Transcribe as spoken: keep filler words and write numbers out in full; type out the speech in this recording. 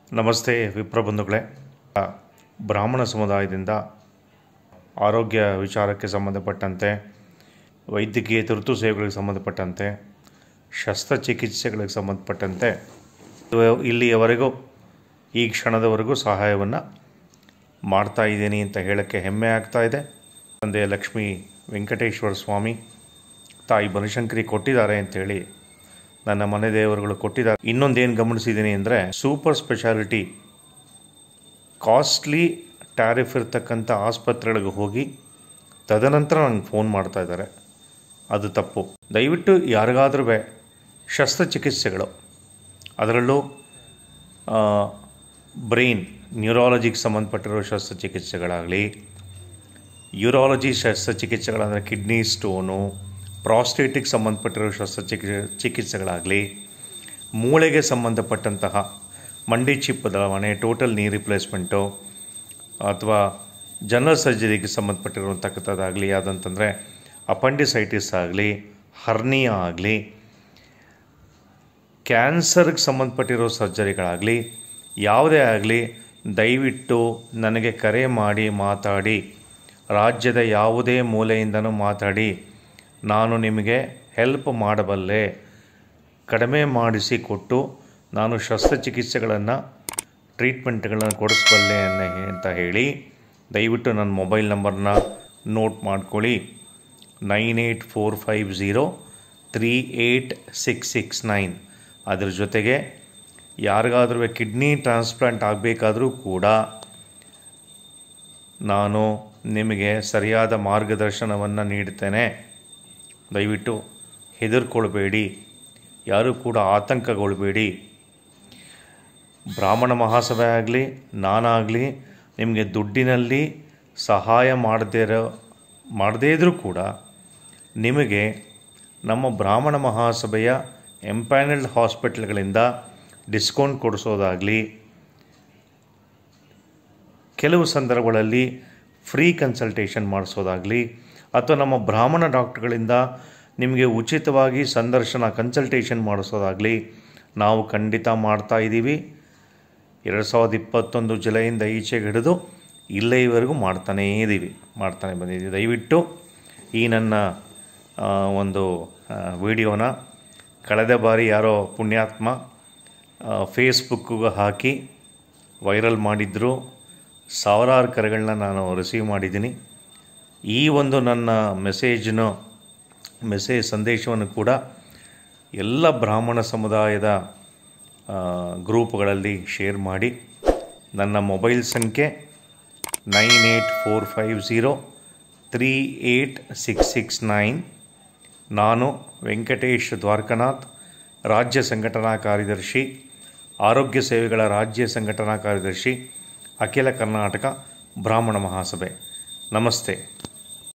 ನಮಸ್ತೆ ವಿಪ್ರ ಬಂಧುಗಳೇ. ಬ್ರಾಹ್ಮಣ ಸಮುದಾಯದಿಂದ ಆರೋಗ್ಯ ವಿಚಾರಕ್ಕೆ ಸಂಬಂಧಪಟ್ಟಂತೆ, ವೈದ್ಯಕೀಯ ತುರ್ತು ಸೇವೆಗಳಿಗೆ ಸಂಬಂಧಪಟ್ಟಂತೆ, ಶಸ್ತ್ರಚಿಕಿತ್ಸೆಗಳಿಗೆ ಸಂಬಂಧಪಟ್ಟಂತೆ ಇಲ್ಲಿಯವರೆಗೂ ಈ ಕ್ಷಣದವರೆಗೂ ಸಹಾಯವನ್ನು ಮಾಡ್ತಾ ಇದ್ದೀನಿ ಅಂತ ಹೇಳೋಕ್ಕೆ ಹೆಮ್ಮೆ ಆಗ್ತಾ ಇದೆ. ತಂದೆ ಲಕ್ಷ್ಮೀ ವೆಂಕಟೇಶ್ವರ ಸ್ವಾಮಿ, ತಾಯಿ ಬನಶಂಕರಿ ಕೊಟ್ಟಿದ್ದಾರೆ ಅಂಥೇಳಿ ನನ್ನ ಮನೆ ದೇವರುಗಳು ಕೊಟ್ಟಿದ್ದಾರೆ. ಇನ್ನೊಂದೇನು ಗಮನಿಸಿದ್ದೀನಿ ಅಂದರೆ, ಸೂಪರ್ ಸ್ಪೆಷಾಲಿಟಿ ಕಾಸ್ಟ್ಲಿ ಟ್ಯಾರಿಫ್ ಇರ್ತಕ್ಕಂಥ ಆಸ್ಪತ್ರೆಗಳಿಗೆ ಹೋಗಿ ತದನಂತರ ನಂಗೆ ಫೋನ್ ಮಾಡ್ತಾ ಇದ್ದಾರೆ. ಅದು ತಪ್ಪು. ದಯವಿಟ್ಟು ಯಾರಿಗಾದ್ರೂ ಶಸ್ತ್ರಚಿಕಿತ್ಸೆಗಳು, ಅದರಲ್ಲೂ ಬ್ರೈನ್ ನ್ಯೂರಾಲಜಿಗೆ ಸಂಬಂಧಪಟ್ಟಿರೋ ಶಸ್ತ್ರಚಿಕಿತ್ಸೆಗಳಾಗಲಿ, ಯೂರಾಲಜಿ ಶಸ್ತ್ರಚಿಕಿತ್ಸೆಗಳಂದರೆ ಕಿಡ್ನಿ ಸ್ಟೋನು, ಪ್ರಾಸ್ಟೇಟಿಗೆ ಸಂಬಂಧಪಟ್ಟಿರೋ ಶಸ್ತ್ರಚಿಕಿ ಚಿಕಿತ್ಸೆಗಳಾಗಲಿ, ಮೂಳೆಗೆ ಸಂಬಂಧಪಟ್ಟಂತಹ ಮಂಡಿ ಚಿಪ್ ಬದಲಾವಣೆ, ಟೋಟಲ್ ನೀ ರಿಪ್ಲೇಸ್ಮೆಂಟು, ಅಥವಾ ಜನರಲ್ ಸರ್ಜರಿಗೆ ಸಂಬಂಧಪಟ್ಟಿರುವಂಥಕ್ಕಂಥದ್ದಾಗಲಿ, ಯಾವುದಂತಂದರೆ ಅಪೆಂಡಿಸೈಟಿಸ್ ಆಗಲಿ, ಹರ್ನಿಯಾ ಆಗಲಿ, ಕ್ಯಾನ್ಸರ್ಗೆ ಸಂಬಂಧಪಟ್ಟಿರೋ ಸರ್ಜರಿಗಳಾಗಲಿ, ಯಾವುದೇ ಆಗಲಿ, ದಯವಿಟ್ಟು ನನಗೆ ಕರೆ ಮಾಡಿ ಮಾತಾಡಿ. ರಾಜ್ಯದ ಯಾವುದೇ ಮೂಲೆಯಿಂದನೂ ಮಾತಾಡಿ, ನಾನು ನಿಮಗೆ ಹೆಲ್ಪ್ ಮಾಡಬಲ್ಲೆ. ಕಡಿಮೆ ಮಾಡಿಸಿ ಕೊಟ್ಟು ನಾನು ಶಸ್ತ್ರಚಿಕಿತ್ಸೆಗಳನ್ನು ಟ್ರೀಟ್ಮೆಂಟ್ಗಳನ್ನು ಕೊಡಿಸಬಲ್ಲೆ ಅನ್ನೋ ಅಂತ ಹೇಳಿ ದಯವಿಟ್ಟು ನನ್ನ ಮೊಬೈಲ್ ನಂಬರ್ನ ನೋಟ್ ಮಾಡ್ಕೊಳ್ಳಿ. Nine eight four five zero three eight six six nine. ಅದ್ರ ಜೊತೆಗೆ ಯಾರಿಗಾದ್ರೂ ಕಿಡ್ನಿ ಟ್ರಾನ್ಸ್ಪ್ಲಾಂಟ್ ಆಗಬೇಕಾದ್ರೂ ಕೂಡ ನಾನು ನಿಮಗೆ ಸರಿಯಾದ ಮಾರ್ಗದರ್ಶನವನ್ನು ನೀಡ್ತೇನೆ. ದಯವಿಟ್ಟು ಹೆದರ್ಕೊಳ್ಬೇಡಿ, ಯಾರೂ ಕೂಡ ಆತಂಕಗೊಳ್ಬೇಡಿ. ಬ್ರಾಹ್ಮಣ ಮಹಾಸಭೆ ಆಗಲಿ, ನಾನಾಗಲಿ ನಿಮಗೆ ದುಡ್ಡಿನಲ್ಲಿ ಸಹಾಯ ಮಾಡದೇ ಇರೋ ಮಾಡದೇ ಇದ್ದರೂ ಕೂಡ ನಿಮಗೆ ನಮ್ಮ ಬ್ರಾಹ್ಮಣ ಮಹಾಸಭೆಯ ಎಂಪ್ಯಾನಲ್ಡ್ ಹಾಸ್ಪಿಟಲ್ಗಳಿಂದ ಡಿಸ್ಕೌಂಟ್ ಕೊಡಿಸೋದಾಗಲಿ, ಕೆಲವು ಸಂದರ್ಭಗಳಲ್ಲಿ ಫ್ರೀ ಕನ್ಸಲ್ಟೇಷನ್ ಮಾಡಿಸೋದಾಗಲಿ, ಅಥವಾ ನಮ್ಮ ಬ್ರಾಹ್ಮಣ ಡಾಕ್ಟ್ರುಗಳಿಂದ ನಿಮಗೆ ಉಚಿತವಾಗಿ ಸಂದರ್ಶನ ಕನ್ಸಲ್ಟೇಷನ್ ಮಾಡಿಸೋದಾಗಲಿ ನಾವು ಖಂಡಿತ ಮಾಡ್ತಾ ಇದ್ದೀವಿ. ಎರಡು ಸಾವಿರದ ಇಪ್ಪತ್ತೊಂದು ಜುಲೈಯಿಂದ ಈಚೆಗೆ ಹಿಡಿದು ಇಲ್ಲಿವರೆಗೂ ಮಾಡ್ತಾನೇ ಇದ್ದೀವಿ ಮಾಡ್ತಾನೆ ಬಂದಿದ್ದೀವಿ. ದಯವಿಟ್ಟು ಈ ನನ್ನ ಒಂದು ವಿಡಿಯೋನ ಕಳೆದ ಬಾರಿ ಯಾರೋ ಪುಣ್ಯಾತ್ಮ ಫೇಸ್ಬುಕ್ಕಿಗೆ ಹಾಕಿ ವೈರಲ್ ಮಾಡಿದ್ರು. ಸಾವಿರಾರು ಕರೆಗಳನ್ನ ನಾನು ರಿಸೀವ್ ಮಾಡಿದ್ದೀನಿ. ಈ ಒಂದು ನನ್ನ ಮೆಸೇಜನ್ನು ಮೆಸೇಜ್ ಸಂದೇಶವನ್ನು ಕೂಡ ಎಲ್ಲ ಬ್ರಾಹ್ಮಣ ಸಮುದಾಯದ ಗ್ರೂಪ್ಗಳಲ್ಲಿ ಶೇರ್ ಮಾಡಿ. ನನ್ನ ಮೊಬೈಲ್ ಸಂಖ್ಯೆ nine eight four five zero three eight six six nine. ನಾನು ವೆಂಕಟೇಶ್ ದ್ವಾರಕನಾಥ್, ರಾಜ್ಯ ಸಂಘಟನಾ ಕಾರ್ಯದರ್ಶಿ, ಆರೋಗ್ಯ ಸೇವೆಗಳ ರಾಜ್ಯ ಸಂಘಟನಾ ಕಾರ್ಯದರ್ಶಿ, ಅಖಿಲ ಕರ್ನಾಟಕ ಬ್ರಾಹ್ಮಣ ಮಹಾಸಭೆ. ನಮಸ್ತೆ.